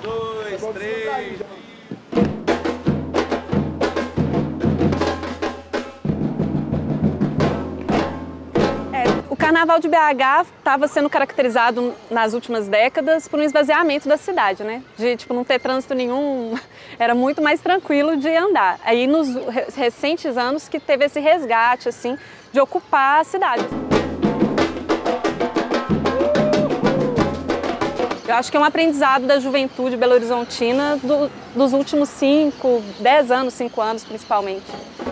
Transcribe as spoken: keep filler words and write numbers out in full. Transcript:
dois, três. O Carnaval de B H estava sendo caracterizado nas últimas décadas por um esvaziamento da cidade, né? De tipo, não ter trânsito nenhum, era muito mais tranquilo de andar. Aí nos recentes anos que teve esse resgate assim, de ocupar a cidade. Eu acho que é um aprendizado da juventude belo-horizontina do, dos últimos cinco, dez anos, cinco anos principalmente.